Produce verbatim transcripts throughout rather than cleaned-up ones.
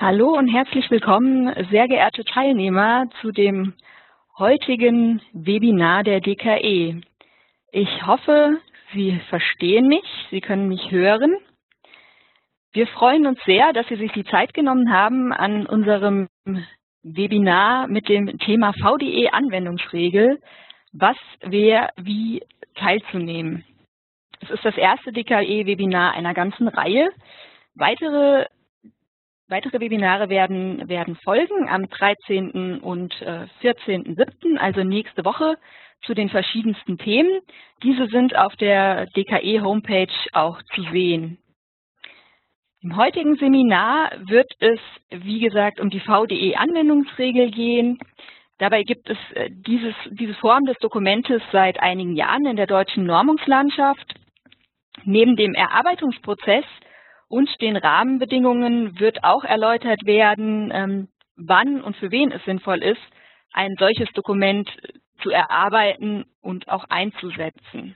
Hallo und herzlich willkommen, sehr geehrte Teilnehmer, zu dem heutigen Webinar der D K E. Ich hoffe, Sie verstehen mich, Sie können mich hören. Wir freuen uns sehr, dass Sie sich die Zeit genommen haben, an unserem Webinar mit dem Thema V D E-Anwendungsregel, was, wer, wie teilzunehmen. Es ist das erste D K E-Webinar einer ganzen Reihe. Weitere Weitere Webinare werden, werden folgen am dreizehnten und vierzehnten siebten, also nächste Woche, zu den verschiedensten Themen. Diese sind auf der D K E-Homepage auch zu sehen. Im heutigen Seminar wird es, wie gesagt, um die V D E-Anwendungsregel gehen. Dabei gibt es dieses, diese Form des Dokumentes seit einigen Jahren in der deutschen Normungslandschaft. Neben dem Erarbeitungsprozess und den Rahmenbedingungen wird auch erläutert werden, ähm, wann und für wen es sinnvoll ist, ein solches Dokument zu erarbeiten und auch einzusetzen.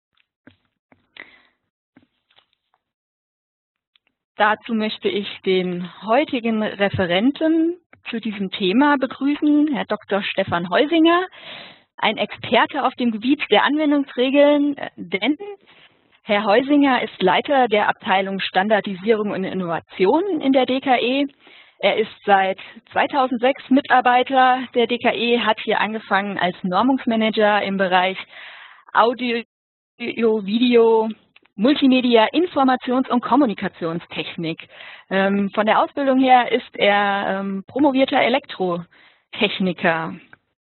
Dazu möchte ich den heutigen Referenten zu diesem Thema begrüßen, Herr Doktor Stefan Heusinger, ein Experte auf dem Gebiet der Anwendungsregeln, denn Herr Heusinger ist Leiter der Abteilung Standardisierung und Innovation in der D K E. Er ist seit zweitausendsechs Mitarbeiter der D K E, hat hier angefangen als Normungsmanager im Bereich Audio, Video, Multimedia, Informations- und Kommunikationstechnik. Ähm, von der Ausbildung her ist er ähm, promovierter Elektrotechniker.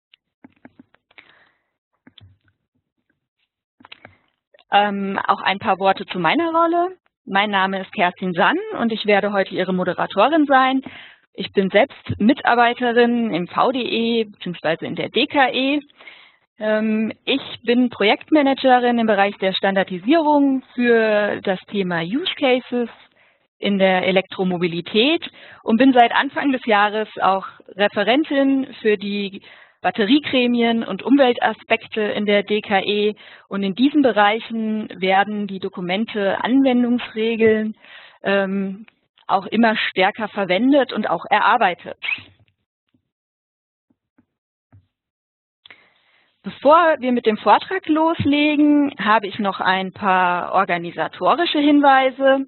Ähm, auch ein paar Worte zu meiner Rolle. Mein Name ist Kerstin Sann und ich werde heute Ihre Moderatorin sein. Ich bin selbst Mitarbeiterin im V D E bzw. in der D K E. Ähm, ich bin Projektmanagerin im Bereich der Standardisierung für das Thema Use Cases in der Elektromobilität und bin seit Anfang des Jahres auch Referentin für die Batteriegremien und Umweltaspekte in der D K E. Und in diesen Bereichen werden die Dokumente Anwendungsregeln ähm, auch immer stärker verwendet und auch erarbeitet. Bevor wir mit dem Vortrag loslegen, habe ich noch ein paar organisatorische Hinweise.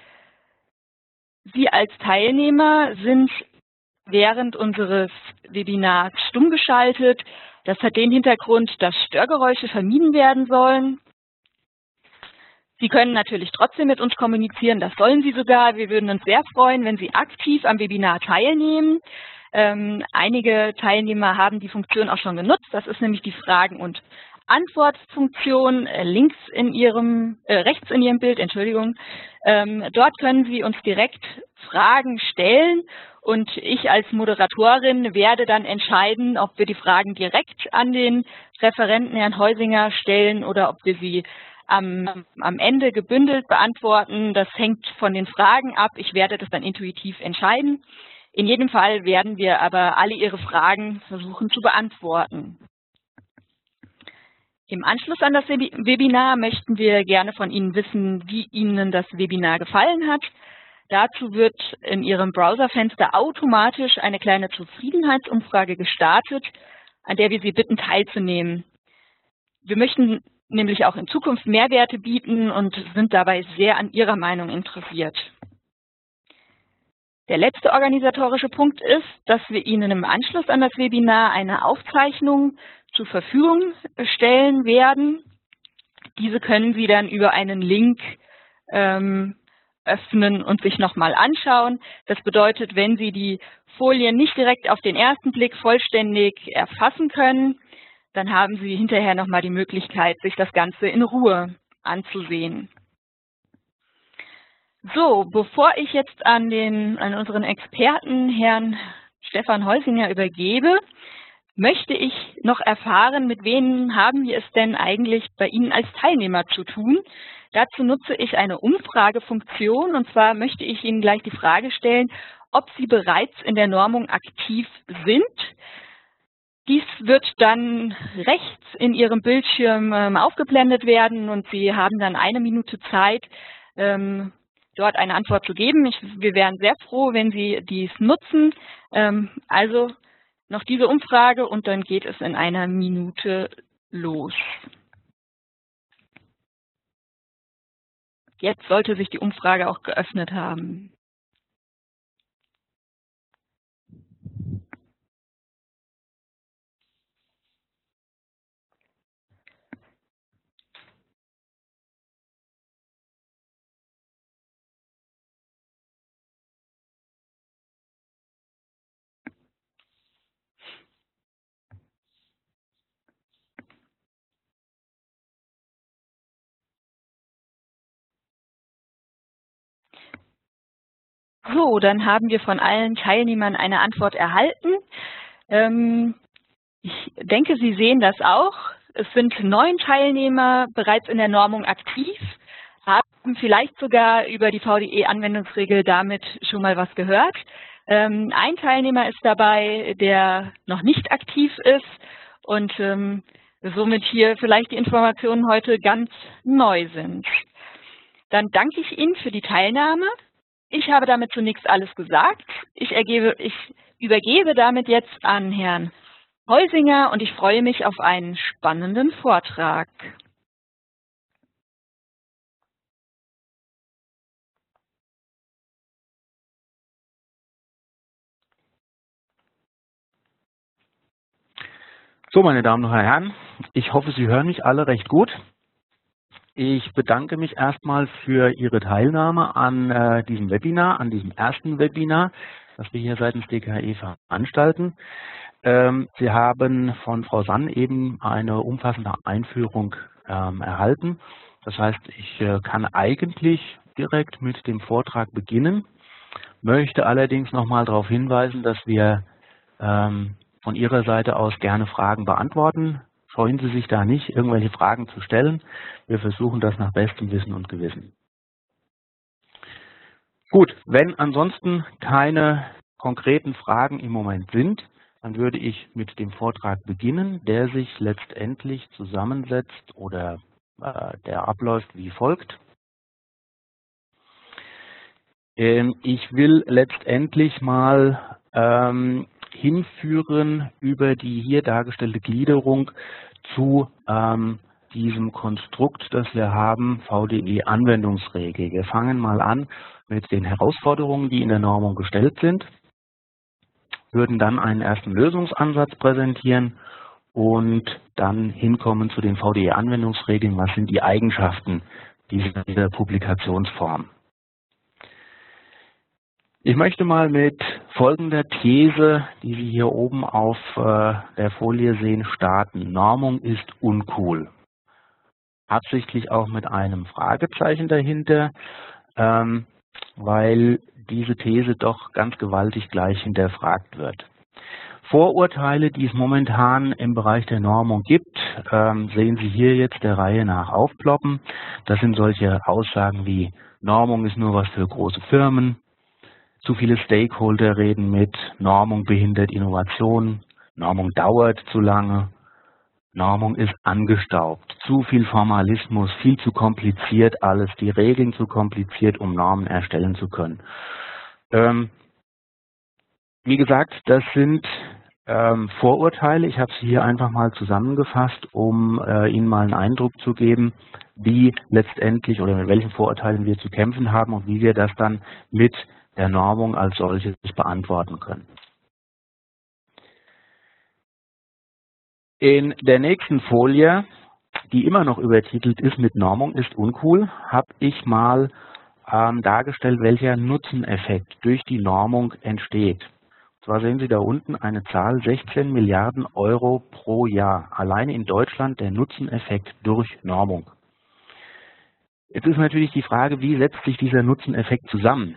Sie als Teilnehmer sind während unseres Webinars stumm geschaltet. Das hat den Hintergrund, dass Störgeräusche vermieden werden sollen. Sie können natürlich trotzdem mit uns kommunizieren, das sollen Sie sogar. Wir würden uns sehr freuen, wenn Sie aktiv am Webinar teilnehmen. Ähm, einige Teilnehmer haben die Funktion auch schon genutzt. Das ist nämlich die Fragen- und Antwortfunktion äh, links in Ihrem, äh, rechts in Ihrem Bild, Entschuldigung. Ähm, dort können Sie uns direkt Fragen stellen und ich als Moderatorin werde dann entscheiden, ob wir die Fragen direkt an den Referenten Herrn Heusinger stellen oder ob wir sie am, am Ende gebündelt beantworten. Das hängt von den Fragen ab. Ich werde das dann intuitiv entscheiden. In jedem Fall werden wir aber alle Ihre Fragen versuchen zu beantworten. Im Anschluss an das Webinar möchten wir gerne von Ihnen wissen, wie Ihnen das Webinar gefallen hat. Dazu wird in Ihrem Browserfenster automatisch eine kleine Zufriedenheitsumfrage gestartet, an der wir Sie bitten, teilzunehmen. Wir möchten nämlich auch in Zukunft Mehrwerte bieten und sind dabei sehr an Ihrer Meinung interessiert. Der letzte organisatorische Punkt ist, dass wir Ihnen im Anschluss an das Webinar eine Aufzeichnung zur Verfügung stellen werden. Diese können Sie dann über einen Link ähm, öffnen und sich nochmal anschauen. Das bedeutet, wenn Sie die Folien nicht direkt auf den ersten Blick vollständig erfassen können, dann haben Sie hinterher nochmal die Möglichkeit, sich das Ganze in Ruhe anzusehen. So, bevor ich jetzt an, den, an unseren Experten, Herrn Stefan Heusinger, übergebe, möchte ich noch erfahren, mit wem haben wir es denn eigentlich bei Ihnen als Teilnehmer zu tun. Dazu nutze ich eine Umfragefunktion und zwar möchte ich Ihnen gleich die Frage stellen, ob Sie bereits in der Normung aktiv sind. Dies wird dann rechts in Ihrem Bildschirm ähm, aufgeblendet werden und Sie haben dann eine Minute Zeit, ähm, dort eine Antwort zu geben. Ich, wir wären sehr froh, wenn Sie dies nutzen. Ähm, also noch diese Umfrage und dann geht es in einer Minute los. Jetzt sollte sich die Umfrage auch geöffnet haben. So, dann haben wir von allen Teilnehmern eine Antwort erhalten. Ähm, ich denke, Sie sehen das auch. Es sind neun Teilnehmer bereits in der Normung aktiv, haben vielleicht sogar über die V D E-Anwendungsregel damit schon mal was gehört. Ähm, ein Teilnehmer ist dabei, der noch nicht aktiv ist und ähm, somit hier vielleicht die Informationen heute ganz neu sind. Dann danke ich Ihnen für die Teilnahme. Ich habe damit zunächst alles gesagt. Ich, ergebe, ich übergebe damit jetzt an Herrn Heusinger und ich freue mich auf einen spannenden Vortrag. So, meine Damen und Herren, ich hoffe, Sie hören mich alle recht gut. Ich bedanke mich erstmal für Ihre Teilnahme an äh, diesem Webinar, an diesem ersten Webinar, das wir hier seitens D K E veranstalten. Ähm, Sie haben von Frau Sann eben eine umfassende Einführung ähm, erhalten. Das heißt, ich äh, kann eigentlich direkt mit dem Vortrag beginnen, möchte allerdings nochmal darauf hinweisen, dass wir ähm, von Ihrer Seite aus gerne Fragen beantworten. Scheuen Sie sich da nicht, irgendwelche Fragen zu stellen. Wir versuchen das nach bestem Wissen und Gewissen. Gut, wenn ansonsten keine konkreten Fragen im Moment sind, dann würde ich mit dem Vortrag beginnen, der sich letztendlich zusammensetzt oder äh, der abläuft wie folgt. Ähm, ich will letztendlich mal ähm, hinführen über die hier dargestellte Gliederung zu ähm, diesem Konstrukt, das wir haben, V D E-Anwendungsregel. Wir fangen mal an mit den Herausforderungen, die in der Normung gestellt sind, würden dann einen ersten Lösungsansatz präsentieren und dann hinkommen zu den V D E-Anwendungsregeln. Was sind die Eigenschaften dieser, dieser Publikationsform? Ich möchte mal mit folgender These, die Sie hier oben auf äh, der Folie sehen, starten. Normung ist uncool. Absichtlich auch mit einem Fragezeichen dahinter, ähm, weil diese These doch ganz gewaltig gleich hinterfragt wird. Vorurteile, die es momentan im Bereich der Normung gibt, ähm, sehen Sie hier jetzt der Reihe nach aufploppen. Das sind solche Aussagen wie Normung ist nur was für große Firmen. Zu viele Stakeholder reden mit, Normung behindert Innovation, Normung dauert zu lange, Normung ist angestaubt, zu viel Formalismus, viel zu kompliziert alles, die Regeln zu kompliziert, um Normen erstellen zu können. Ähm, wie gesagt, das sind ähm, Vorurteile. Ich habe sie hier einfach mal zusammengefasst, um äh, Ihnen mal einen Eindruck zu geben, wie letztendlich oder mit welchen Vorurteilen wir zu kämpfen haben und wie wir das dann mit der Normung als solches beantworten können. In der nächsten Folie, die immer noch übertitelt ist mit Normung ist uncool, habe ich mal ähm, dargestellt, welcher Nutzeneffekt durch die Normung entsteht. Und zwar sehen Sie da unten eine Zahl sechzehn Milliarden Euro pro Jahr. Alleine in Deutschland der Nutzeneffekt durch Normung. Jetzt ist natürlich die Frage, wie setzt sich dieser Nutzeneffekt zusammen?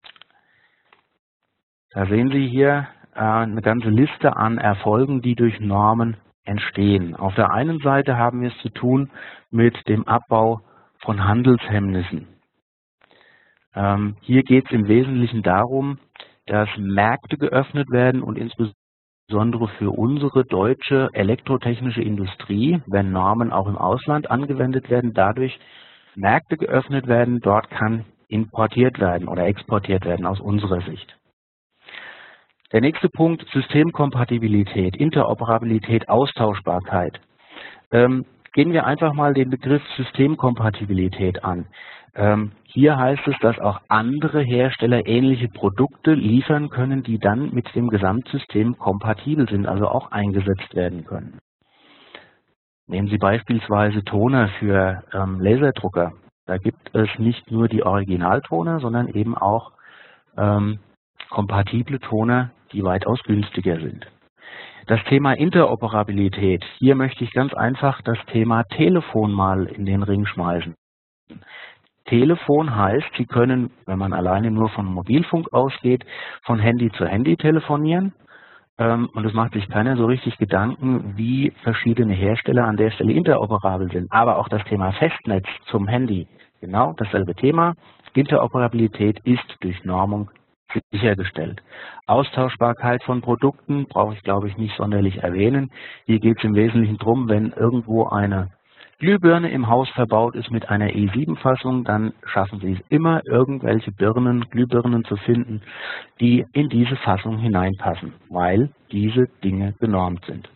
Da sehen Sie hier äh, eine ganze Liste an Erfolgen, die durch Normen entstehen. Auf der einen Seite haben wir es zu tun mit dem Abbau von Handelshemmnissen. Ähm, hier geht es im Wesentlichen darum, dass Märkte geöffnet werden und insbesondere für unsere deutsche elektrotechnische Industrie, wenn Normen auch im Ausland angewendet werden, dadurch Märkte geöffnet werden. Dort kann importiert werden oder exportiert werden aus unserer Sicht. Der nächste Punkt, Systemkompatibilität, Interoperabilität, Austauschbarkeit. Ähm, gehen wir einfach mal den Begriff Systemkompatibilität an. Ähm, hier heißt es, dass auch andere Hersteller ähnliche Produkte liefern können, die dann mit dem Gesamtsystem kompatibel sind, also auch eingesetzt werden können. Nehmen Sie beispielsweise Toner für ähm, Laserdrucker. Da gibt es nicht nur die Originaltoner, sondern eben auch ähm, kompatible Toner, die weitaus günstiger sind. Das Thema Interoperabilität. Hier möchte ich ganz einfach das Thema Telefon mal in den Ring schmeißen. Telefon heißt, Sie können, wenn man alleine nur von Mobilfunk ausgeht, von Handy zu Handy telefonieren. Ähm, und es macht sich keiner so richtig Gedanken, wie verschiedene Hersteller an der Stelle interoperabel sind. Aber auch das Thema Festnetz zum Handy, genau dasselbe Thema. Interoperabilität ist durch Normung sichergestellt. Austauschbarkeit von Produkten brauche ich, glaube ich, nicht sonderlich erwähnen. Hier geht es im Wesentlichen darum, wenn irgendwo eine Glühbirne im Haus verbaut ist mit einer E sieben Fassung, dann schaffen Sie es immer, irgendwelche Birnen, Glühbirnen zu finden, die in diese Fassung hineinpassen, weil diese Dinge genormt sind.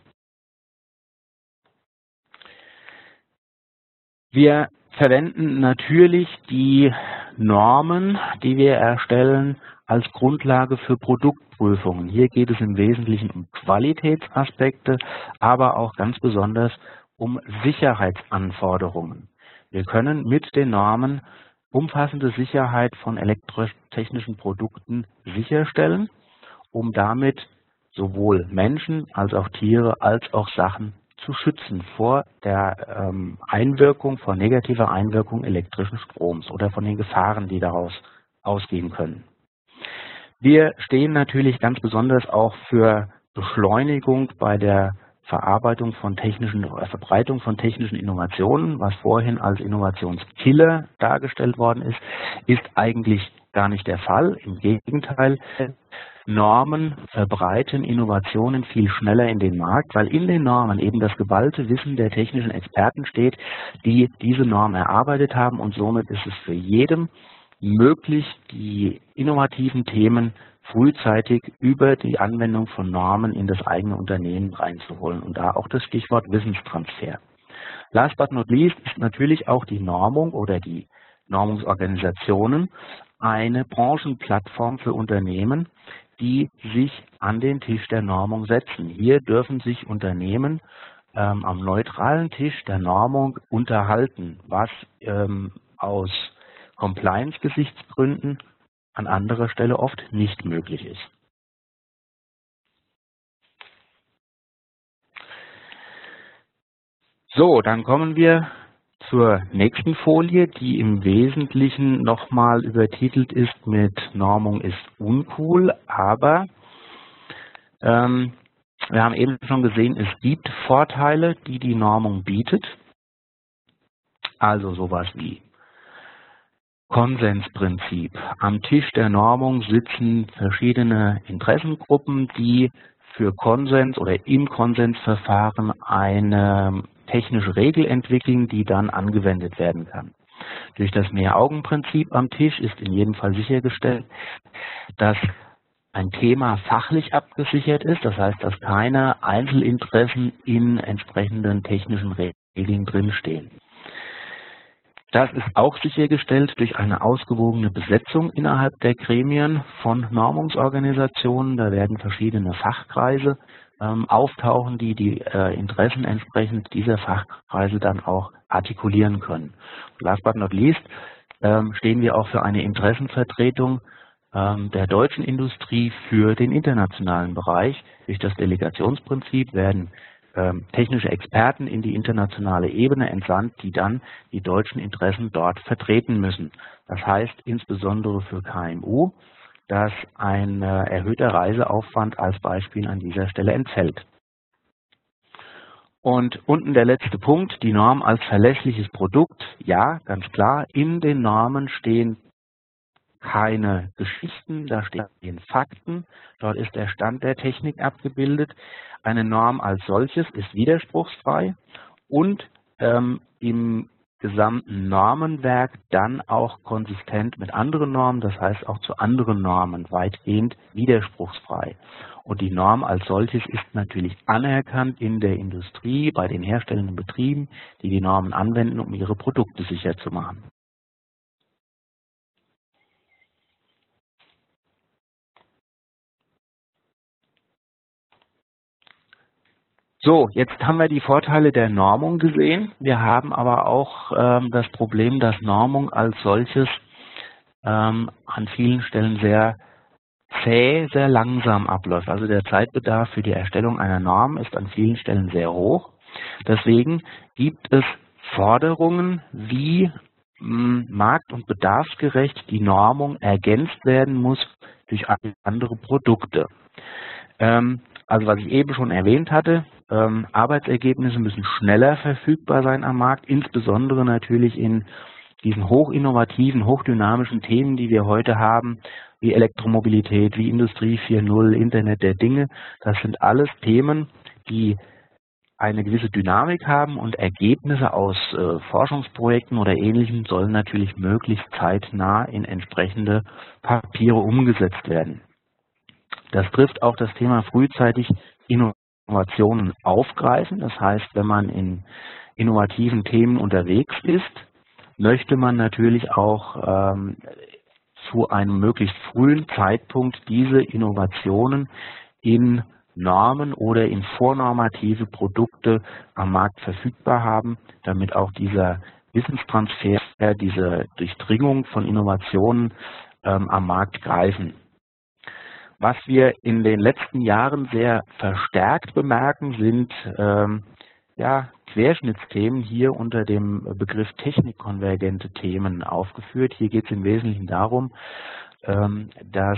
Wir verwenden natürlich die Normen, die wir erstellen, als Grundlage für Produktprüfungen. Hier geht es im Wesentlichen um Qualitätsaspekte, aber auch ganz besonders um Sicherheitsanforderungen. Wir können mit den Normen umfassende Sicherheit von elektrotechnischen Produkten sicherstellen, um damit sowohl Menschen als auch Tiere als auch Sachen zu schützen vor der ähm, Einwirkung, vor negativer Einwirkung elektrischen Stroms oder von den Gefahren, die daraus ausgehen können. Wir stehen natürlich ganz besonders auch für Beschleunigung bei der Verarbeitung von technischen, äh, Verbreitung von technischen Innovationen, was vorhin als Innovationskiller dargestellt worden ist, ist eigentlich gar nicht der Fall. Im Gegenteil, Normen verbreiten Innovationen viel schneller in den Markt, weil in den Normen eben das geballte Wissen der technischen Experten steht, die diese Norm erarbeitet haben, und somit ist es für jeden möglich, die innovativen Themen frühzeitig über die Anwendung von Normen in das eigene Unternehmen reinzuholen, und da auch das Stichwort Wissenstransfer. Last but not least ist natürlich auch die Normung oder die Normungsorganisationen eine Branchenplattform für Unternehmen, die sich an den Tisch der Normung setzen. Hier dürfen sich Unternehmen ähm, am neutralen Tisch der Normung unterhalten, was ähm, aus Compliance-Gesichtsgründen an anderer Stelle oft nicht möglich ist. So, dann kommen wir zur nächsten Folie, die im Wesentlichen nochmal übertitelt ist mit Normung ist uncool, aber ähm, wir haben eben schon gesehen, es gibt Vorteile, die die Normung bietet, also sowas wie Konsensprinzip. Am Tisch der Normung sitzen verschiedene Interessengruppen, die für Konsens oder im Konsensverfahren eine technische Regel entwickeln, die dann angewendet werden kann. Durch das Mehraugenprinzip am Tisch ist in jedem Fall sichergestellt, dass ein Thema fachlich abgesichert ist, das heißt, dass keine Einzelinteressen in entsprechenden technischen Regeln drinstehen. Das ist auch sichergestellt durch eine ausgewogene Besetzung innerhalb der Gremien von Normungsorganisationen. Da werden verschiedene Fachkreise ähm, auftauchen, die die äh, Interessen entsprechend dieser Fachkreise dann auch artikulieren können. Last but not least ähm, stehen wir auch für eine Interessenvertretung ähm, der deutschen Industrie für den internationalen Bereich. Durch das Delegationsprinzip werden technische Experten in die internationale Ebene entsandt, die dann die deutschen Interessen dort vertreten müssen. Das heißt insbesondere für K M U, dass ein erhöhter Reiseaufwand als Beispiel an dieser Stelle entfällt. Und unten der letzte Punkt, die Norm als verlässliches Produkt. Ja, ganz klar, in den Normen stehen keine Geschichten, da stehen Fakten, dort ist der Stand der Technik abgebildet. Eine Norm als solches ist widerspruchsfrei und ähm, im gesamten Normenwerk dann auch konsistent mit anderen Normen, das heißt auch zu anderen Normen weitgehend widerspruchsfrei. Und die Norm als solches ist natürlich anerkannt in der Industrie, bei den herstellenden Betrieben, die die Normen anwenden, um ihre Produkte sicher zu machen. So, jetzt haben wir die Vorteile der Normung gesehen. Wir haben aber auch ähm, das Problem, dass Normung als solches ähm, an vielen Stellen sehr zäh, sehr langsam abläuft. Also der Zeitbedarf für die Erstellung einer Norm ist an vielen Stellen sehr hoch. Deswegen gibt es Forderungen, wie mh, markt- und bedarfsgerecht die Normung ergänzt werden muss durch andere Produkte. Ähm, also was ich eben schon erwähnt hatte, ähm, Arbeitsergebnisse müssen schneller verfügbar sein am Markt, insbesondere natürlich in diesen hochinnovativen, hochdynamischen Themen, die wir heute haben, wie Elektromobilität, wie Industrie vier Punkt null, Internet der Dinge. Das sind alles Themen, die eine gewisse Dynamik haben, und Ergebnisse aus äh, Forschungsprojekten oder Ähnlichem sollen natürlich möglichst zeitnah in entsprechende Papiere umgesetzt werden. Das trifft auch das Thema frühzeitig Innovationen aufgreifen. Das heißt, wenn man in innovativen Themen unterwegs ist, möchte man natürlich auch ähm, zu einem möglichst frühen Zeitpunkt diese Innovationen in Normen oder in vornormative Produkte am Markt verfügbar haben, damit auch dieser Wissenstransfer, diese Durchdringung von Innovationen ähm, am Markt greifen. Was wir in den letzten Jahren sehr verstärkt bemerken, sind ähm, ja, Querschnittsthemen hier unter dem Begriff technikkonvergente Themen aufgeführt. Hier geht es im Wesentlichen darum, ähm, dass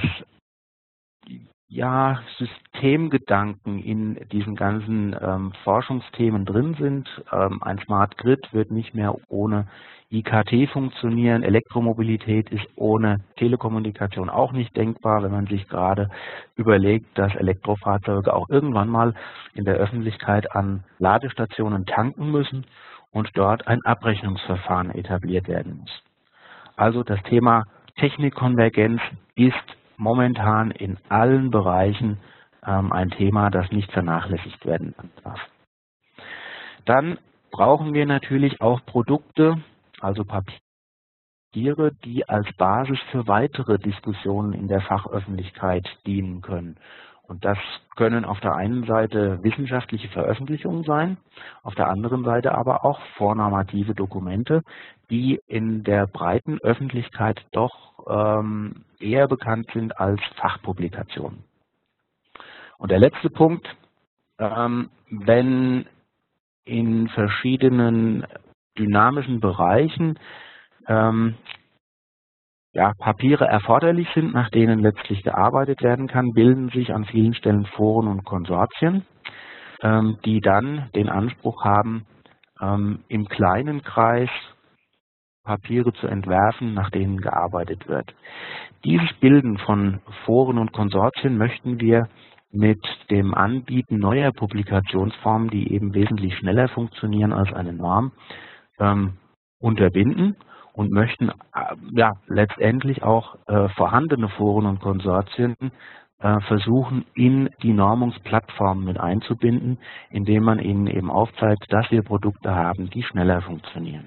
ja, Systemgedanken in diesen ganzen ähm, Forschungsthemen drin sind. Ähm, ein Smart Grid wird nicht mehr ohne I K T funktionieren. Elektromobilität ist ohne Telekommunikation auch nicht denkbar, wenn man sich gerade überlegt, dass Elektrofahrzeuge auch irgendwann mal in der Öffentlichkeit an Ladestationen tanken müssen und dort ein Abrechnungsverfahren etabliert werden muss. Also das Thema Technikkonvergenz ist momentan in allen Bereichen ähm, ein Thema, das nicht vernachlässigt werden darf. Dann brauchen wir natürlich auch Produkte, also Papiere, die als Basis für weitere Diskussionen in der Fachöffentlichkeit dienen können. Und das können auf der einen Seite wissenschaftliche Veröffentlichungen sein, auf der anderen Seite aber auch vornormative Dokumente, die in der breiten Öffentlichkeit doch ähm, eher bekannt sind als Fachpublikationen. Und der letzte Punkt, ähm, wenn in verschiedenen dynamischen Bereichen ähm, ja, Papiere erforderlich sind, nach denen letztlich gearbeitet werden kann, bilden sich an vielen Stellen Foren und Konsortien, ähm, die dann den Anspruch haben, ähm, im kleinen Kreis Papiere zu entwerfen, nach denen gearbeitet wird. Dieses Bilden von Foren und Konsortien möchten wir mit dem Anbieten neuer Publikationsformen, die eben wesentlich schneller funktionieren als eine Norm, ähm, unterbinden und möchten äh, ja, letztendlich auch äh, vorhandene Foren und Konsortien äh, versuchen, in die Normungsplattformen mit einzubinden, indem man ihnen eben aufzeigt, dass wir Produkte haben, die schneller funktionieren.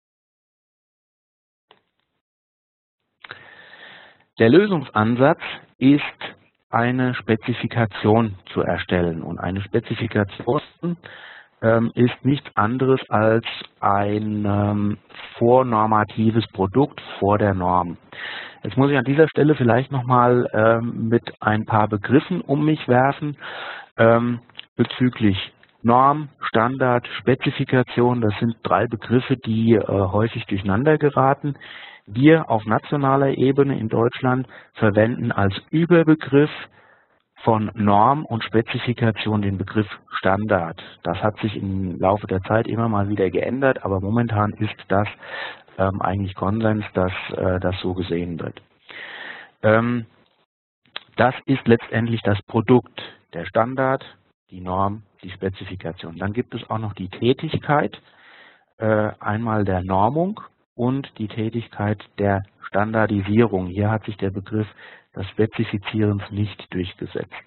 Der Lösungsansatz ist, eine Spezifikation zu erstellen. Und eine Spezifikation ähm, ist nichts anderes als ein ähm, vornormatives Produkt vor der Norm. Jetzt muss ich an dieser Stelle vielleicht nochmal ähm, mit ein paar Begriffen um mich werfen ähm, bezüglich Norm, Standard, Spezifikation. Das sind drei Begriffe, die äh, häufig durcheinander geraten. Wir auf nationaler Ebene in Deutschland verwenden als Überbegriff von Norm und Spezifikation den Begriff Standard. Das hat sich im Laufe der Zeit immer mal wieder geändert, aber momentan ist das ähm, eigentlich Konsens, dass äh, das so gesehen wird. Ähm, das ist letztendlich das Produkt, der Standard, die Norm, die Spezifikation. Dann gibt es auch noch die Tätigkeit. äh, einmal der Normung und die Tätigkeit der Standardisierung. Hier hat sich der Begriff des Spezifizierens nicht durchgesetzt.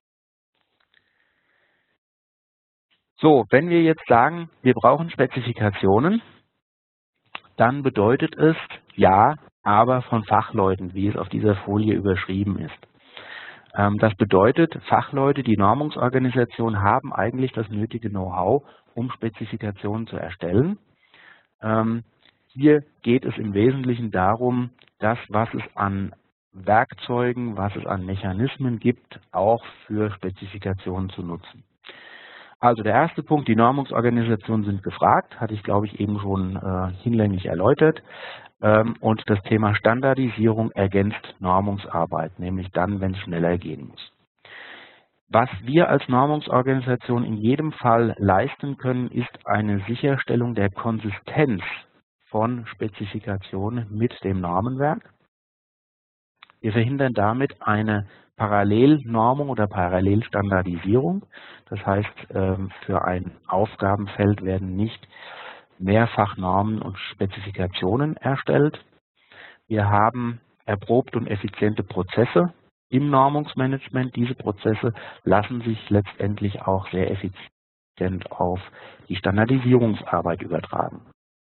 So, wenn wir jetzt sagen, wir brauchen Spezifikationen, dann bedeutet es ja, aber von Fachleuten, wie es auf dieser Folie überschrieben ist. Ähm, das bedeutet, Fachleute, die Normungsorganisation haben eigentlich das nötige Know-how, um Spezifikationen zu erstellen. Ähm, hier geht es im Wesentlichen darum, das, was es an Werkzeugen, was es an Mechanismen gibt, auch für Spezifikationen zu nutzen. Also der erste Punkt, die Normungsorganisationen sind gefragt, hatte ich glaube ich eben schon äh, hinlänglich erläutert. Ähm, und das Thema Standardisierung ergänzt Normungsarbeit, nämlich dann, wenn es schneller gehen muss. Was wir als Normungsorganisation in jedem Fall leisten können, ist eine Sicherstellung der Konsistenz von Spezifikationen mit dem Normenwerk. Wir verhindern damit eine Parallelnormung oder Parallelstandardisierung. Das heißt, für ein Aufgabenfeld werden nicht mehrfach Normen und Spezifikationen erstellt. Wir haben erprobte und effiziente Prozesse im Normungsmanagement. Diese Prozesse lassen sich letztendlich auch sehr effizient auf die Standardisierungsarbeit übertragen.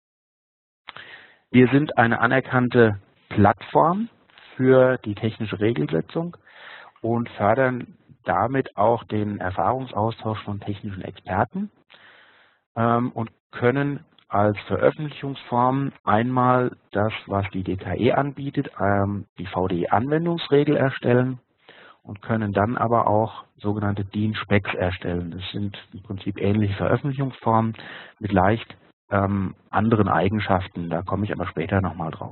Wir sind eine anerkannte Plattform für die technische Regelsetzung und fördern damit auch den Erfahrungsaustausch von technischen Experten ähm, und können als Veröffentlichungsform einmal das, was die D K E anbietet, ähm, die V D E-Anwendungsregel erstellen und können dann aber auch sogenannte D I N-Specs erstellen. Das sind im Prinzip ähnliche Veröffentlichungsformen mit leicht ähm, anderen Eigenschaften. Da komme ich aber später nochmal drauf.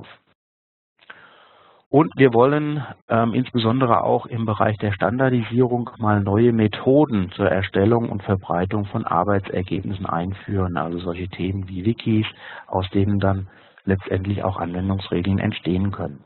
Und wir wollen ähm, insbesondere auch im Bereich der Standardisierung mal neue Methoden zur Erstellung und Verbreitung von Arbeitsergebnissen einführen. Also solche Themen wie Wikis, aus denen dann letztendlich auch Anwendungsregeln entstehen können.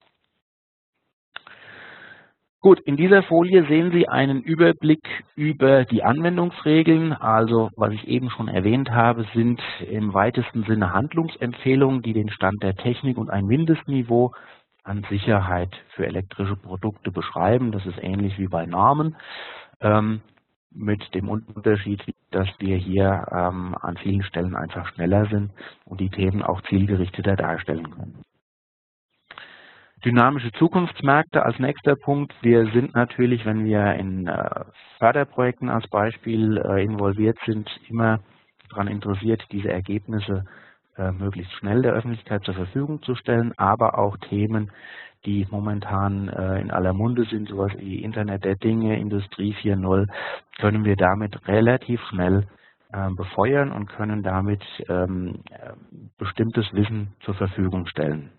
Gut, in dieser Folie sehen Sie einen Überblick über die Anwendungsregeln. Also, was ich eben schon erwähnt habe, sind im weitesten Sinne Handlungsempfehlungen, die den Stand der Technik und ein Mindestniveau an Sicherheit für elektrische Produkte beschreiben. Das ist ähnlich wie bei Normen, ähm, mit dem Unterschied, dass wir hier ähm, an vielen Stellen einfach schneller sind und die Themen auch zielgerichteter darstellen können. Dynamische Zukunftsmärkte als nächster Punkt. Wir sind natürlich, wenn wir in äh, Förderprojekten als Beispiel äh, involviert sind, immer daran interessiert, diese Ergebnisse äh, möglichst schnell der Öffentlichkeit zur Verfügung zu stellen, aber auch Themen, die momentan äh, in aller Munde sind, sowas wie Internet der Dinge, Industrie vier Punkt null, können wir damit relativ schnell äh, befeuern und können damit ähm, bestimmtes Wissen zur Verfügung stellen.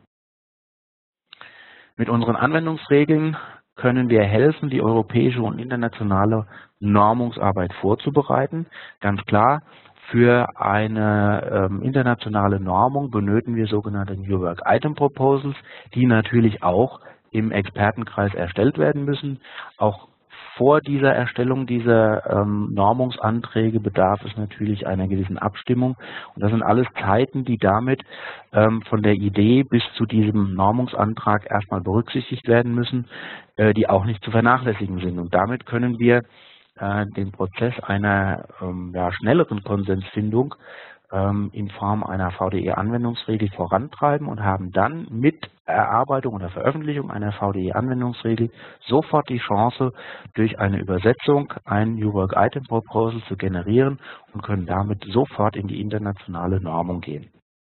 Mit unseren Anwendungsregeln können wir helfen, die europäische und internationale Normungsarbeit vorzubereiten. Ganz klar, für eine ähm, internationale Normung benötigen wir sogenannte New Work Item Proposals, die natürlich auch im Expertenkreis erstellt werden müssen. Auch vor dieser Erstellung dieser ähm, Normungsanträge bedarf es natürlich einer gewissen Abstimmung. Und das sind alles Zeiten, die damit ähm, von der Idee bis zu diesem Normungsantrag erstmal berücksichtigt werden müssen, äh, die auch nicht zu vernachlässigen sind. Und damit können wir äh, den Prozess einer ähm, ja, schnelleren Konsensfindung ähm, in Form einer V D E-Anwendungsregel vorantreiben und haben dann mit Erarbeitung oder Veröffentlichung einer V D E-Anwendungsregel sofort die Chance, durch eine Übersetzung ein New Work Item Proposal zu generieren und können damit sofort in die internationale Normung gehen.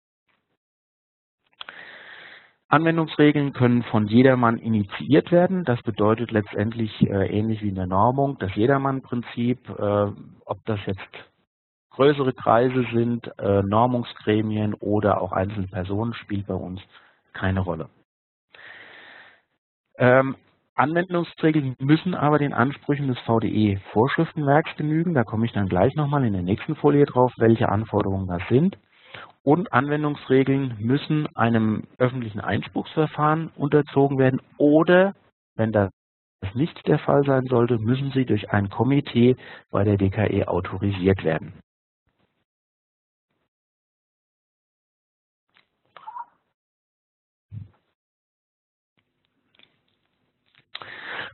Anwendungsregeln können von jedermann initiiert werden. Das bedeutet letztendlich äh, ähnlich wie in der Normung, das Jedermann-Prinzip, äh, ob das jetzt größere Kreise sind, äh, Normungsgremien oder auch einzelne Personen, spielt bei uns keine Rolle. Ähm, Anwendungsregeln müssen aber den Ansprüchen des V D E-Vorschriftenwerks genügen. Da komme ich dann gleich nochmal in der nächsten Folie drauf, welche Anforderungen das sind. Und Anwendungsregeln müssen einem öffentlichen Einspruchsverfahren unterzogen werden oder, wenn das nicht der Fall sein sollte, müssen sie durch ein Komitee bei der D K E autorisiert werden.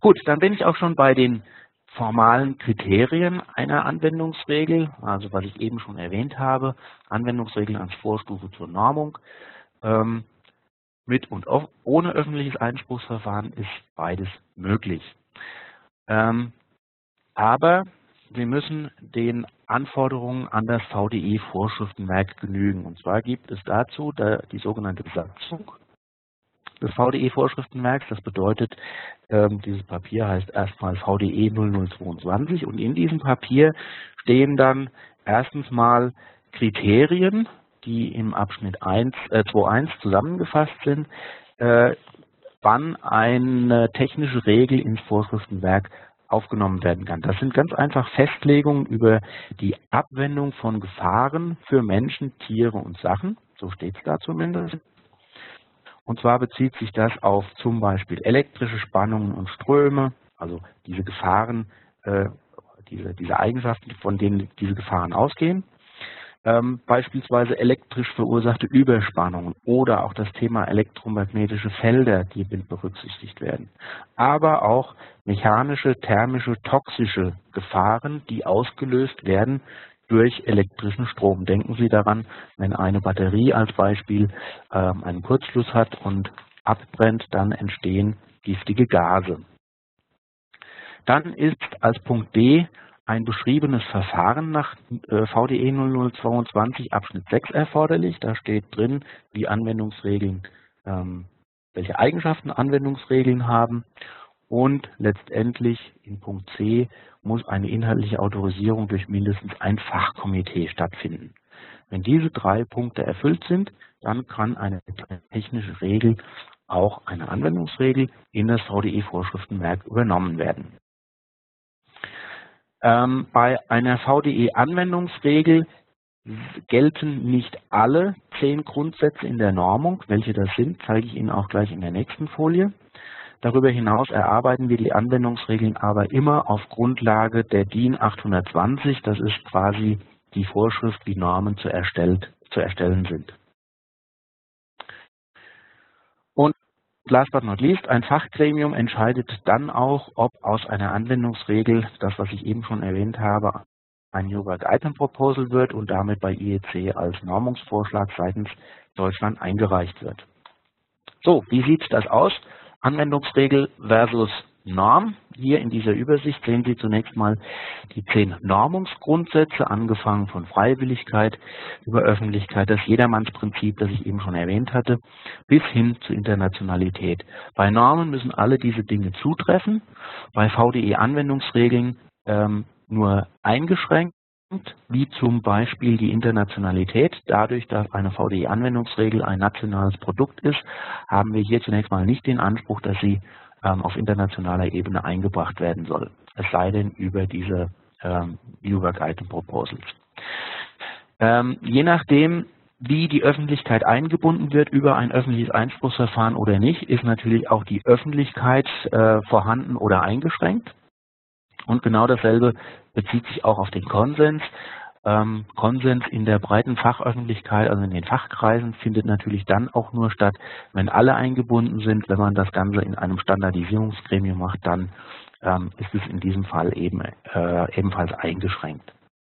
Gut, dann bin ich auch schon bei den formalen Kriterien einer Anwendungsregel, also was ich eben schon erwähnt habe, Anwendungsregeln als Vorstufe zur Normung. Ähm, mit und ohne öffentliches Einspruchsverfahren ist beides möglich. Ähm, aber wir müssen den Anforderungen an das V D E-Vorschriftenwerk genügen. Und zwar gibt es dazu die sogenannte Satzung des V D E-Vorschriftenwerks. Das bedeutet, ähm, dieses Papier heißt erstmal V D E null null zweiundzwanzig und in diesem Papier stehen dann erstens mal Kriterien, die im Abschnitt eins, äh, zwei Punkt eins zusammengefasst sind, äh, wann eine technische Regel ins Vorschriftenwerk aufgenommen werden kann. Das sind ganz einfach Festlegungen über die Abwendung von Gefahren für Menschen, Tiere und Sachen. So steht es da zumindest. Und zwar bezieht sich das auf zum Beispiel elektrische Spannungen und Ströme, also diese Gefahren, äh, diese, diese Eigenschaften, von denen diese Gefahren ausgehen. Ähm, beispielsweise elektrisch verursachte Überspannungen oder auch das Thema elektromagnetische Felder, die berücksichtigt werden. Aber auch mechanische, thermische, toxische Gefahren, die ausgelöst werden durch elektrischen Strom. Denken Sie daran, wenn eine Batterie als Beispiel ähm, einen Kurzschluss hat und abbrennt, dann entstehen giftige Gase. Dann ist als Punkt D ein beschriebenes Verfahren nach äh, V D E null null zweiundzwanzig Abschnitt sechs erforderlich. Da steht drin, wie Anwendungsregeln, ähm, welche Eigenschaften Anwendungsregeln haben. Und letztendlich in Punkt C muss eine inhaltliche Autorisierung durch mindestens ein Fachkomitee stattfinden. Wenn diese drei Punkte erfüllt sind, dann kann eine technische Regel, auch eine Anwendungsregel, in das V D E-Vorschriftenwerk übernommen werden. Ähm, bei einer V D E-Anwendungsregel gelten nicht alle zehn Grundsätze in der Normung. Welche das sind, zeige ich Ihnen auch gleich in der nächsten Folie. Darüber hinaus erarbeiten wir die Anwendungsregeln aber immer auf Grundlage der D I N achthundertzwanzig. Das ist quasi die Vorschrift, wie Normen zu, erstellt, zu erstellen sind. Und last but not least, ein Fachgremium entscheidet dann auch, ob aus einer Anwendungsregel, das was ich eben schon erwähnt habe, ein New Work Item Proposal wird und damit bei I E C als Normungsvorschlag seitens Deutschland eingereicht wird. So, wie sieht das aus? Anwendungsregel versus Norm. Hier in dieser Übersicht sehen Sie zunächst mal die zehn Normungsgrundsätze, angefangen von Freiwilligkeit über Öffentlichkeit, das Jedermannsprinzip, das ich eben schon erwähnt hatte, bis hin zur Internationalität. Bei Normen müssen alle diese Dinge zutreffen, bei V D E-Anwendungsregeln ähm, nur eingeschränkt, wie zum Beispiel die Internationalität. Dadurch, dass eine V D E-Anwendungsregel ein nationales Produkt ist, haben wir hier zunächst mal nicht den Anspruch, dass sie ähm, auf internationaler Ebene eingebracht werden soll. Es sei denn über diese ähm, New Work Item Proposals. Ähm, je nachdem, wie die Öffentlichkeit eingebunden wird über ein öffentliches Einspruchsverfahren oder nicht, ist natürlich auch die Öffentlichkeit äh, vorhanden oder eingeschränkt. Und genau dasselbe bezieht sich auch auf den Konsens. Ähm, Konsens in der breiten Fachöffentlichkeit, also in den Fachkreisen, findet natürlich dann auch nur statt, wenn alle eingebunden sind. Wenn man das Ganze in einem Standardisierungsgremium macht, dann ähm, ist es in diesem Fall eben äh, ebenfalls eingeschränkt.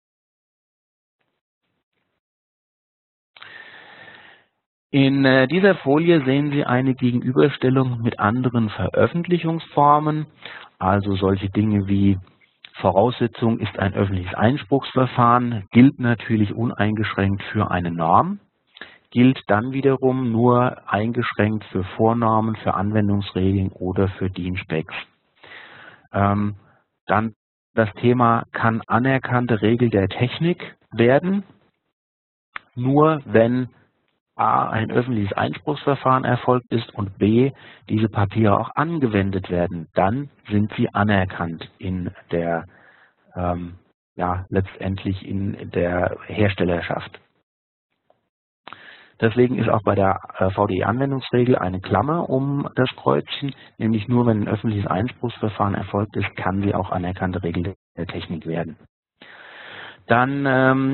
In äh, dieser Folie sehen Sie eine Gegenüberstellung mit anderen Veröffentlichungsformen, also solche Dinge wie Voraussetzung ist ein öffentliches Einspruchsverfahren, gilt natürlich uneingeschränkt für eine Norm, gilt dann wiederum nur eingeschränkt für Vornormen, für Anwendungsregeln oder für D I N-Specs. Ähm, dann das Thema kann anerkannte Regel der Technik werden, nur wenn A, ein öffentliches Einspruchsverfahren erfolgt ist und B, diese Papiere auch angewendet werden, dann sind sie anerkannt in der, ähm, ja, letztendlich in der Herstellerschaft. Deswegen ist auch bei der äh, V D E-Anwendungsregel eine Klammer um das Kreuzchen, nämlich nur wenn ein öffentliches Einspruchsverfahren erfolgt ist, kann sie auch anerkannte Regel der Technik werden. Dann ähm,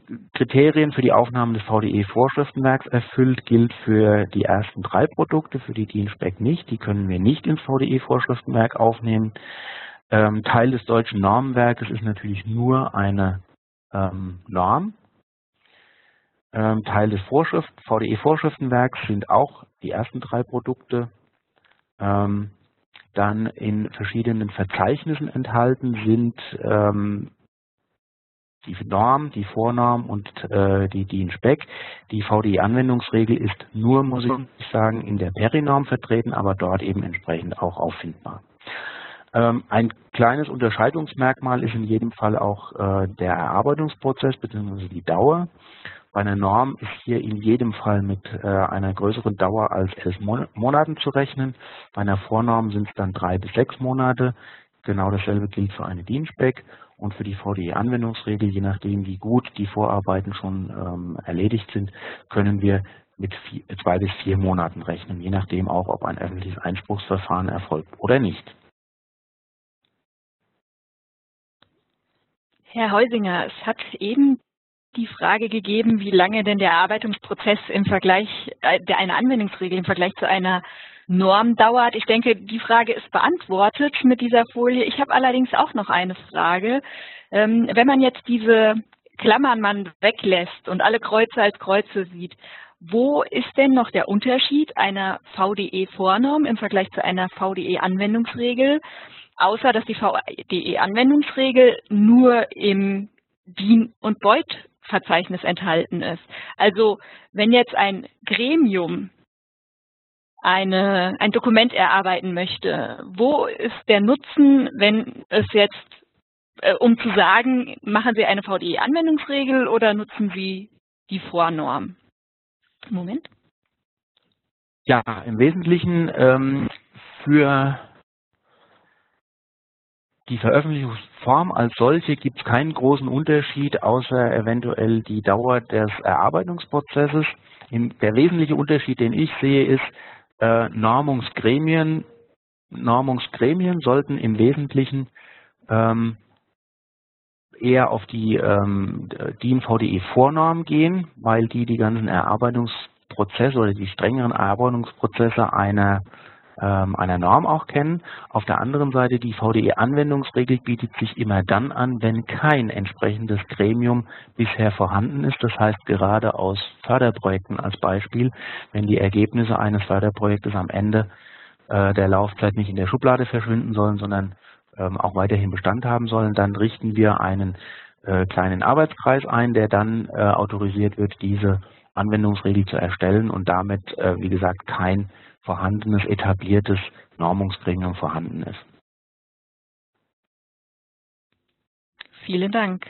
Kriterien für die Aufnahme des V D E-Vorschriftenwerks erfüllt, gilt für die ersten drei Produkte, für die D I N-Spec nicht. Die können wir nicht ins V D E-Vorschriftenwerk aufnehmen. Ähm, Teil des deutschen Normenwerkes ist natürlich nur eine ähm, Norm. Ähm, Teil des Vorschrift, V D E-Vorschriftenwerks sind auch die ersten drei Produkte. Ähm, dann in verschiedenen Verzeichnissen enthalten sind ähm, die Norm, die Vornorm und äh, die D I N-Spec. Die V D E-Anwendungsregel ist nur, muss ich sagen, in der Perinorm vertreten, aber dort eben entsprechend auch auffindbar. Ähm, ein kleines Unterscheidungsmerkmal ist in jedem Fall auch äh, der Erarbeitungsprozess bzw. die Dauer. Bei einer Norm ist hier in jedem Fall mit äh, einer größeren Dauer als elf Mon Monaten zu rechnen. Bei einer Vornorm sind es dann drei bis sechs Monate. Genau dasselbe gilt für eine D I N-Spec und für die V D E-Anwendungsregel. Je nachdem, wie gut die Vorarbeiten schon ähm, erledigt sind, können wir mit vier, zwei bis vier Monaten rechnen, je nachdem auch, ob ein öffentliches Einspruchsverfahren erfolgt oder nicht. Herr Heusinger, es hat eben die Frage gegeben, wie lange denn der Erarbeitungsprozess im Vergleich, äh, der eine Anwendungsregel im Vergleich zu einer Norm dauert. Ich denke, die Frage ist beantwortet mit dieser Folie. Ich habe allerdings auch noch eine Frage. Ähm, wenn man jetzt diese Klammern man weglässt und alle Kreuze als Kreuze sieht, wo ist denn noch der Unterschied einer V D E-Vornorm im Vergleich zu einer V D E-Anwendungsregel? Außer dass die V D E-Anwendungsregel nur im D I N- und B E U T-Verzeichnis enthalten ist. Also wenn jetzt ein Gremium eine, ein Dokument erarbeiten möchte, wo ist der Nutzen, wenn es jetzt, äh, um zu sagen, machen Sie eine V D E-Anwendungsregel oder nutzen Sie die Vornorm? Moment. Ja, im Wesentlichen ähm, für die Veröffentlichungsform als solche gibt es keinen großen Unterschied, außer eventuell die Dauer des Erarbeitungsprozesses. Der wesentliche Unterschied, den ich sehe, ist, äh, Normungsgremien, Normungsgremien sollten im Wesentlichen ähm, eher auf die ähm, D I N-V D E-Vornorm gehen, weil die die ganzen Erarbeitungsprozesse oder die strengeren Erarbeitungsprozesse einer einer Norm auch kennen. Auf der anderen Seite, die V D E-Anwendungsregel bietet sich immer dann an, wenn kein entsprechendes Gremium bisher vorhanden ist. Das heißt, gerade aus Förderprojekten als Beispiel, wenn die Ergebnisse eines Förderprojektes am Ende äh, der Laufzeit nicht in der Schublade verschwinden sollen, sondern ähm, auch weiterhin Bestand haben sollen, dann richten wir einen äh, kleinen Arbeitskreis ein, der dann äh, autorisiert wird, diese Anwendungsregel zu erstellen und damit, äh, wie gesagt, kein vorhandenes, etabliertes Normungsgremium vorhanden ist. Vielen Dank.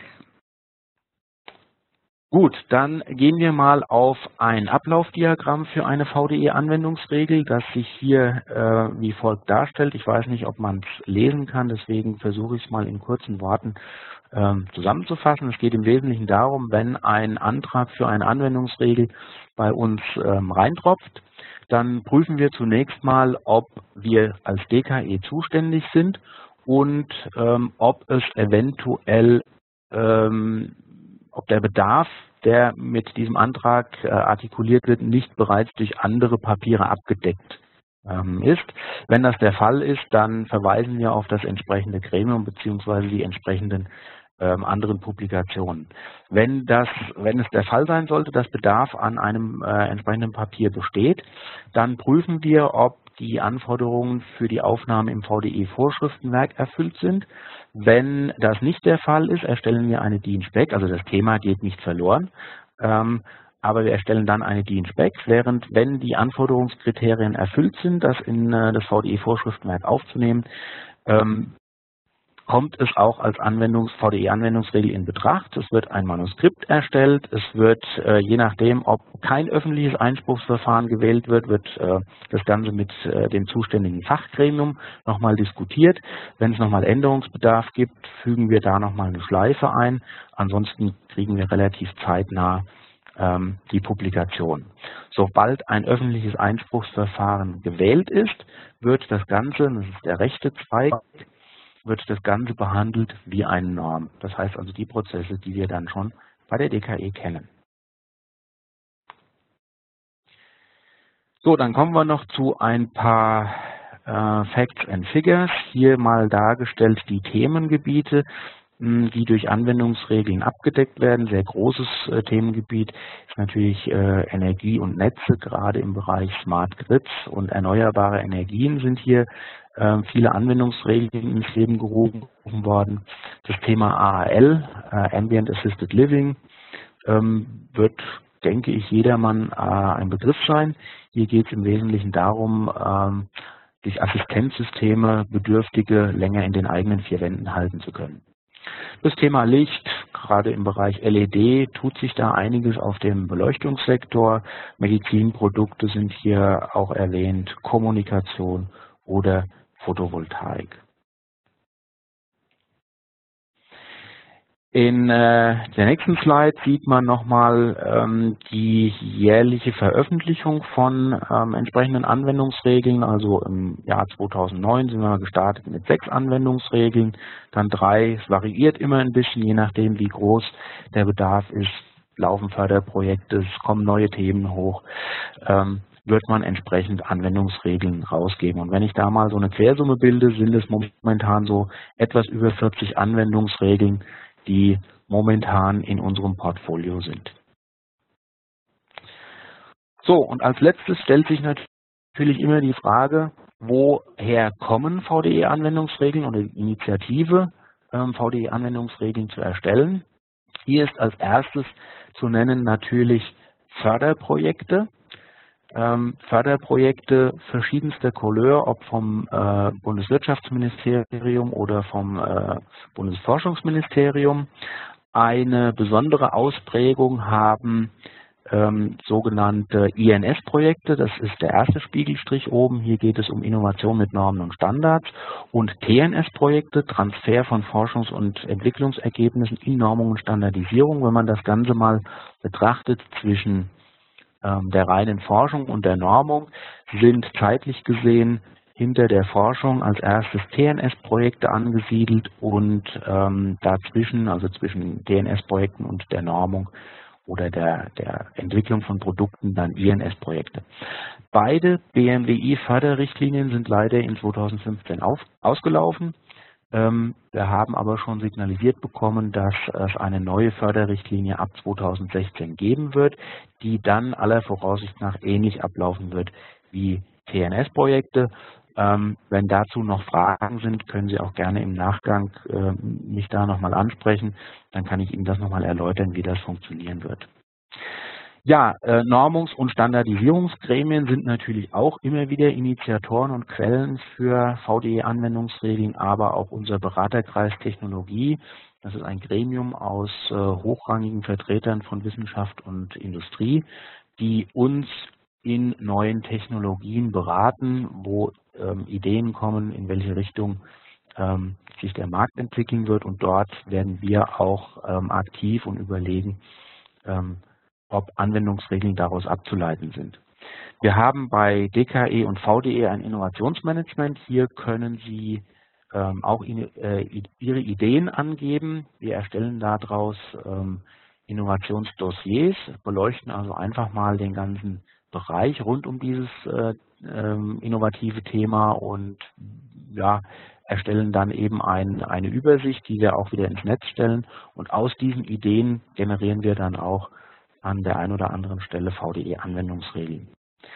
Gut, dann gehen wir mal auf ein Ablaufdiagramm für eine V D E-Anwendungsregel, das sich hier äh, wie folgt darstellt. Ich weiß nicht, ob man es lesen kann, deswegen versuche ich es mal in kurzen Worten ähm, zusammenzufassen. Es geht im Wesentlichen darum, wenn ein Antrag für eine Anwendungsregel bei uns ähm, reintropft, dann prüfen wir zunächst mal, ob wir als D K E zuständig sind und ähm, ob es eventuell, ähm, ob der Bedarf, der mit diesem Antrag äh, artikuliert wird, nicht bereits durch andere Papiere abgedeckt ähm, ist. Wenn das der Fall ist, dann verweisen wir auf das entsprechende Gremium bzw. die entsprechenden Ähm, anderen Publikationen. Wenn das, wenn es der Fall sein sollte, dass Bedarf an einem äh, entsprechenden Papier besteht, dann prüfen wir, ob die Anforderungen für die Aufnahme im V D E-Vorschriftenwerk erfüllt sind. Wenn das nicht der Fall ist, erstellen wir eine D I N-Spec, also das Thema geht nicht verloren, ähm, aber wir erstellen dann eine D I N-Spec, während wenn die Anforderungskriterien erfüllt sind, das in äh, das V D E-Vorschriftenwerk aufzunehmen, ähm, kommt es auch als Anwendungs V D E-Anwendungsregel in Betracht. Es wird ein Manuskript erstellt. Es wird, äh, je nachdem, ob kein öffentliches Einspruchsverfahren gewählt wird, wird äh, das Ganze mit äh, dem zuständigen Fachgremium nochmal diskutiert. Wenn es nochmal Änderungsbedarf gibt, fügen wir da nochmal eine Schleife ein. Ansonsten kriegen wir relativ zeitnah ähm, die Publikation. Sobald ein öffentliches Einspruchsverfahren gewählt ist, wird das Ganze, das ist der rechte Zweig, wird das Ganze behandelt wie eine Norm. Das heißt also die Prozesse, die wir dann schon bei der D K E kennen. So, dann kommen wir noch zu ein paar äh, Facts and Figures. Hier mal dargestellt die Themengebiete, mh, die durch Anwendungsregeln abgedeckt werden. Sehr großes äh, Themengebiet ist natürlich äh, Energie und Netze, gerade im Bereich Smart Grids und erneuerbare Energien sind hier äh, viele Anwendungsregeln ins Leben gerufen worden. Das Thema A A L, äh, Ambient Assisted Living, ähm, wird, denke ich, jedermann äh, ein Begriff sein. Hier geht es im Wesentlichen darum, ähm, durch Assistenzsysteme Bedürftige länger in den eigenen vier Wänden halten zu können. Das Thema Licht, gerade im Bereich L E D, tut sich da einiges auf dem Beleuchtungssektor. Medizinprodukte sind hier auch erwähnt, Kommunikation oder Photovoltaik. In äh, der nächsten Slide sieht man nochmal ähm, die jährliche Veröffentlichung von ähm, entsprechenden Anwendungsregeln. Also im Jahr zweitausendneun sind wir gestartet mit sechs Anwendungsregeln, dann drei. Es variiert immer ein bisschen, je nachdem wie groß der Bedarf ist. Laufen Förderprojekte, es kommen neue Themen hoch. Ähm, wird man entsprechend Anwendungsregeln rausgeben. Und wenn ich da mal so eine Quersumme bilde, sind es momentan so etwas über vierzig Anwendungsregeln, die momentan in unserem Portfolio sind. So, und als letztes stellt sich natürlich immer die Frage, woher kommen V D E-Anwendungsregeln oder die Initiative, ähm, V D E-Anwendungsregeln zu erstellen. Hier ist als erstes zu nennen natürlich Förderprojekte. Ähm, Förderprojekte verschiedenster Couleur, ob vom äh, Bundeswirtschaftsministerium oder vom äh, Bundesforschungsministerium. Eine besondere Ausprägung haben ähm, sogenannte I N S-Projekte. Das ist der erste Spiegelstrich oben. Hier geht es um Innovation mit Normen und Standards. Und T N S-Projekte, Transfer von Forschungs- und Entwicklungsergebnissen in Normung und Standardisierung. Wenn man das Ganze mal betrachtet zwischen der reinen Forschung und der Normung, sind zeitlich gesehen hinter der Forschung als erstes T N S-Projekte angesiedelt und ähm, dazwischen, also zwischen T N S-Projekten und der Normung oder der, der Entwicklung von Produkten, dann I N S-Projekte. Beide B M W I-Förderrichtlinien sind leider in zweitausendfünfzehn auf, ausgelaufen. Ähm, wir haben aber schon signalisiert bekommen, dass es eine neue Förderrichtlinie ab zweitausendsechzehn geben wird, die dann aller Voraussicht nach ähnlich ablaufen wird wie T N S-Projekte. Ähm, wenn dazu noch Fragen sind, können Sie auch gerne im Nachgang äh, mich da nochmal ansprechen. Dann kann ich Ihnen das nochmal erläutern, wie das funktionieren wird. Ja, äh, Normungs- und Standardisierungsgremien sind natürlich auch immer wieder Initiatoren und Quellen für V D E-Anwendungsregeln, aber auch unser Beraterkreis Technologie. Das ist ein Gremium aus äh, hochrangigen Vertretern von Wissenschaft und Industrie, die uns in neuen Technologien beraten, wo ähm, Ideen kommen, in welche Richtung ähm, sich der Markt entwickeln wird. Und dort werden wir auch ähm, aktiv und überlegen, ähm, ob Anwendungsregeln daraus abzuleiten sind. Wir haben bei D K E und V D E ein Innovationsmanagement. Hier können Sie ähm, auch in, äh, Ihre Ideen angeben. Wir erstellen daraus ähm, Innovationsdossiers, beleuchten also einfach mal den ganzen Bereich rund um dieses äh, ähm, innovative Thema und ja, erstellen dann eben ein, eine Übersicht, die wir auch wieder ins Netz stellen. Und aus diesen Ideen generieren wir dann auch an der einen oder anderen Stelle V D E-Anwendungsregeln.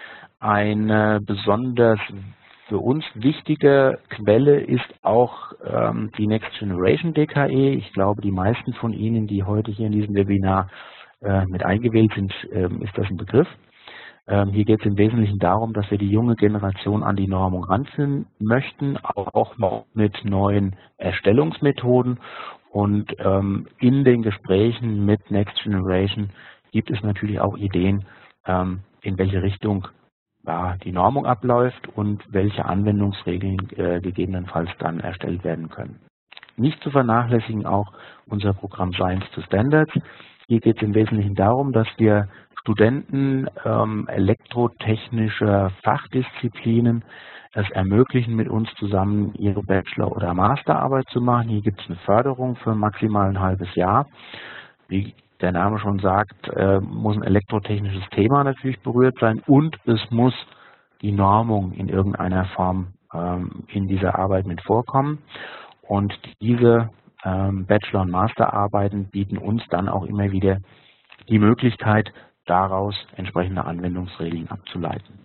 Eine besonders für uns wichtige Quelle ist auch ähm, die Next Generation D K E. Ich glaube, die meisten von Ihnen, die heute hier in diesem Webinar äh, mit eingewählt sind, ähm, ist das ein Begriff. Ähm, hier geht es im Wesentlichen darum, dass wir die junge Generation an die Normung ranführen möchten, auch mit neuen Erstellungsmethoden. Und ähm, in den Gesprächen mit Next Generation gibt es natürlich auch Ideen, ähm, in welche Richtung ja, die Normung abläuft und welche Anwendungsregeln äh, gegebenenfalls dann erstellt werden können. Nicht zu vernachlässigen auch unser Programm Science to Standards. Hier geht es im Wesentlichen darum, dass wir Studenten ähm, elektrotechnischer Fachdisziplinen es ermöglichen, mit uns zusammen ihre Bachelor- oder Masterarbeit zu machen. Hier gibt es eine Förderung für maximal ein halbes Jahr. Wie der Name schon sagt, äh, muss ein elektrotechnisches Thema natürlich berührt sein und es muss die Normung in irgendeiner Form ähm, in dieser Arbeit mit vorkommen. Und diese ähm, Bachelor- und Masterarbeiten bieten uns dann auch immer wieder die Möglichkeit, daraus entsprechende Anwendungsregeln abzuleiten.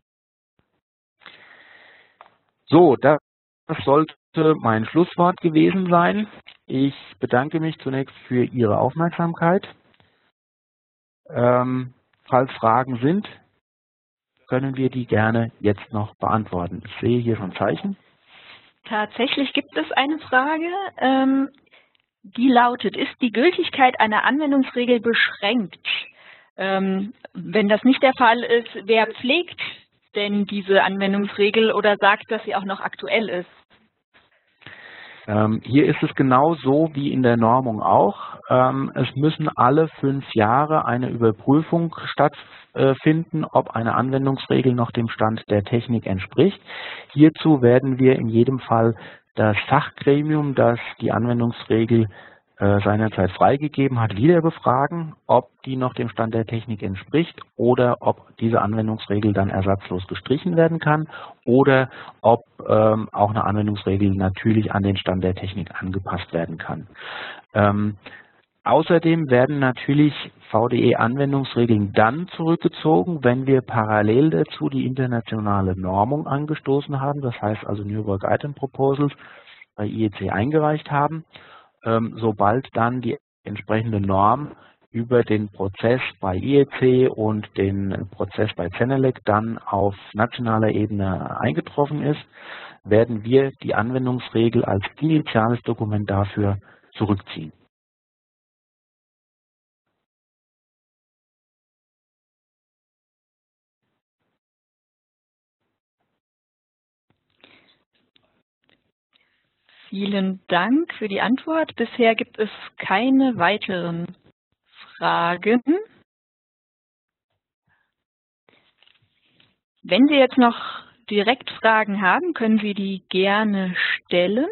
So, das sollte mein Schlusswort gewesen sein. Ich bedanke mich zunächst für Ihre Aufmerksamkeit. Ähm, falls Fragen sind, können wir die gerne jetzt noch beantworten. Ich sehe hier schon Zeichen. Tatsächlich gibt es eine Frage, ähm, die lautet, ist die Gültigkeit einer Anwendungsregel beschränkt? Ähm, wenn das nicht der Fall ist, wer pflegt denn diese Anwendungsregel oder sagt, dass sie auch noch aktuell ist? Ähm, hier ist es genau so wie in der Normung auch. Ähm, es müssen alle fünf Jahre eine Überprüfung stattfinden, ob eine Anwendungsregel noch dem Stand der Technik entspricht. Hierzu werden wir in jedem Fall das Fachgremium, das die Anwendungsregel äh, seinerzeit freigegeben hat, wieder befragen, ob die noch dem Stand der Technik entspricht oder ob diese Anwendungsregel dann ersatzlos gestrichen werden kann oder ob ähm, auch eine Anwendungsregel natürlich an den Stand der Technik angepasst werden kann. Ähm, außerdem werden natürlich V D E-Anwendungsregeln dann zurückgezogen, wenn wir parallel dazu die internationale Normung angestoßen haben, das heißt also New Work Item Proposals bei I E C eingereicht haben. Ähm, sobald dann die entsprechende Norm über den Prozess bei I E C und den Prozess bei Cenelec dann auf nationaler Ebene eingetroffen ist, werden wir die Anwendungsregel als initiales Dokument dafür zurückziehen. Vielen Dank für die Antwort. Bisher gibt es keine weiteren Fragen. Wenn Sie jetzt noch direkt Fragen haben, können Sie die gerne stellen.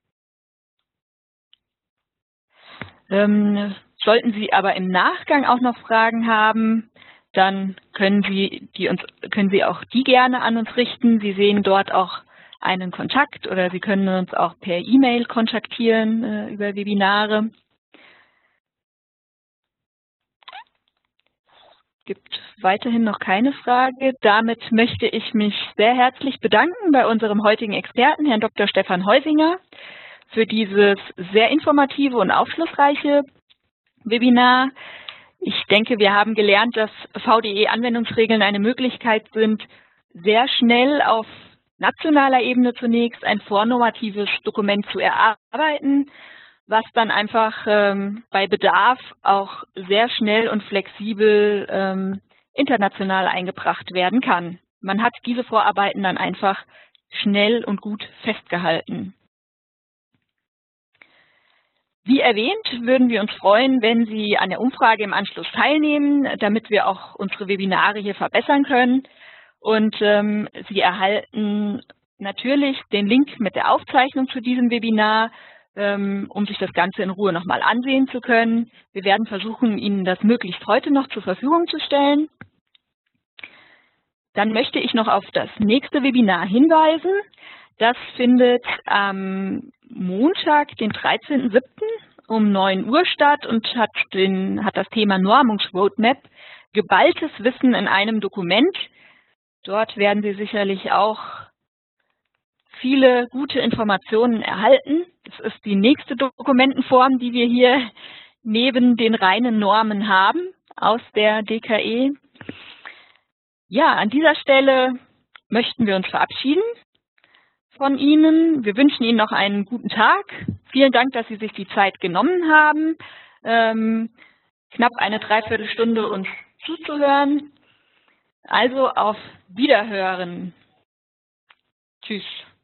Ähm, sollten Sie aber im Nachgang auch noch Fragen haben, dann können Sie, die uns, können Sie auch die gerne an uns richten. Sie sehen dort auch einen Kontakt oder Sie können uns auch per E-Mail kontaktieren äh, über Webinare. Es gibt weiterhin noch keine Frage. Damit möchte ich mich sehr herzlich bedanken bei unserem heutigen Experten, Herrn Doktor Stefan Heusinger, für dieses sehr informative und aufschlussreiche Webinar. Ich denke, wir haben gelernt, dass V D E-Anwendungsregeln eine Möglichkeit sind, sehr schnell auf nationaler Ebene zunächst ein vornormatives Dokument zu erarbeiten, was dann einfach ähm, bei Bedarf auch sehr schnell und flexibel ähm, international eingebracht werden kann. Man hat diese Vorarbeiten dann einfach schnell und gut festgehalten. Wie erwähnt, würden wir uns freuen, wenn Sie an der Umfrage im Anschluss teilnehmen, damit wir auch unsere Webinare hier verbessern können. Und ähm, Sie erhalten natürlich den Link mit der Aufzeichnung zu diesem Webinar, ähm, um sich das Ganze in Ruhe nochmal ansehen zu können. Wir werden versuchen, Ihnen das möglichst heute noch zur Verfügung zu stellen. Dann möchte ich noch auf das nächste Webinar hinweisen. Das findet am Montag, den dreizehnten siebten um neun Uhr statt und hat, den, hat das Thema Normungsroadmap, geballtes Wissen in einem Dokument. Dort werden Sie sicherlich auch viele gute Informationen erhalten. Das ist die nächste Dokumentenform, die wir hier neben den reinen Normen haben aus der D K E. Ja, an dieser Stelle möchten wir uns verabschieden von Ihnen. Wir wünschen Ihnen noch einen guten Tag. Vielen Dank, dass Sie sich die Zeit genommen haben, ähm, knapp eine Dreiviertelstunde uns zuzuhören. Also auf Wiederhören. Tschüss.